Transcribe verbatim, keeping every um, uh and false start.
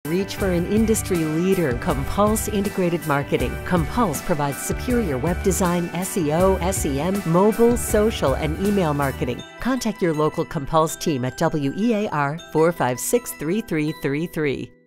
Reach for an industry leader, CMPLUS Integrated Marketing. CMPLUS provides superior web design, S E O, S E M, mobile, social, and email marketing. Contact your local CMPLUS team at W E A R four five six, three three three three.